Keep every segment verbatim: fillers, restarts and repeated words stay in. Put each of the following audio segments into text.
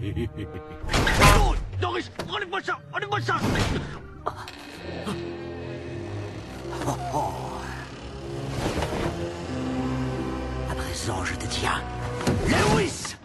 Oh, Doris, enlève-moi ça, enlève-moi ça. Oh, oh. À présent, je te tiens. Lewis!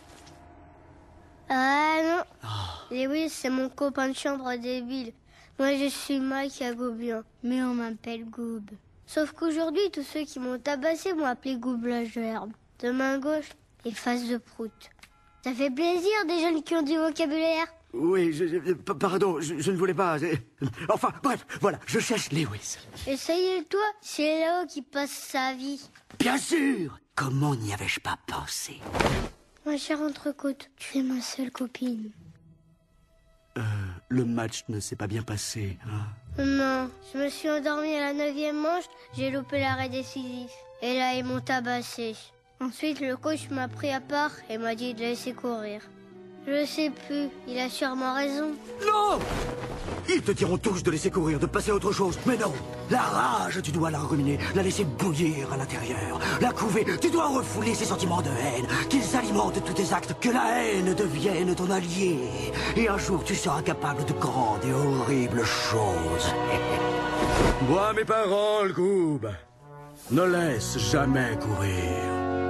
Ah non. Oh. Lewis, c'est mon copain de chambre débile. Moi, je suis Mike à Goubian, mais on m'appelle Goob. Sauf qu'aujourd'hui, tous ceux qui m'ont tabassé m'ont appelé Goob la gerbe. De main gauche et face de prout. Ça fait plaisir des jeunes qui ont du vocabulaire. Oui, je, je, pardon, je, je ne voulais pas... Enfin, bref, voilà, je cherche Lewis. Et ça y est, toi, c'est là-haut qui passe sa vie. Bien sûr! Comment n'y avais-je pas pensé? Ma chère Entrecôte, tu es ma seule copine. Euh, le match ne s'est pas bien passé, hein? Non, je me suis endormie à la neuvième manche, j'ai loupé l'arrêt décisif. Et là, ils m'ont tabassé. Ensuite, le coach m'a pris à part et m'a dit de laisser courir. Je sais plus, il a sûrement raison. Non! Ils te diront tous de laisser courir, de passer à autre chose. Mais non! La rage, tu dois la ruminer, la laisser bouillir à l'intérieur. La couver, tu dois refouler ces sentiments de haine, qu'ils alimentent tous tes actes, que la haine devienne ton allié. Et un jour, tu seras capable de grandes et horribles choses. Bois mes paroles, Goob. Ne laisse jamais courir.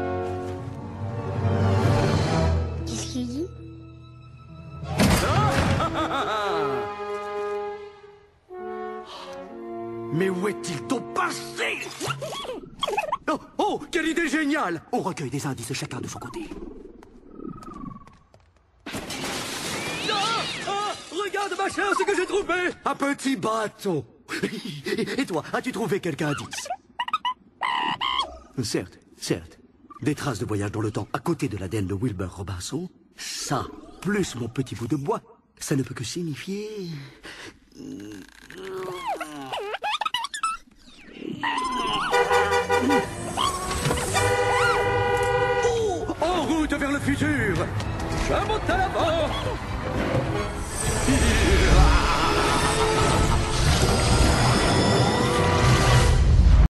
Qu'est-ce qu'il dit? Mais où est-il donc passé? Oh, oh, quelle idée géniale! On recueille des indices chacun de son côté. Ah, ah, regarde, machin, ce que j'ai trouvé! Un petit bâton. Et toi, as-tu trouvé quelque indice? Certes, certes. Des traces de voyage dans le temps à côté de l'A D N de Wilbur Robinson. Ça, plus mon petit bout de bois, ça ne peut que signifier... Oh, en route vers le futur. Je monte à l'avant.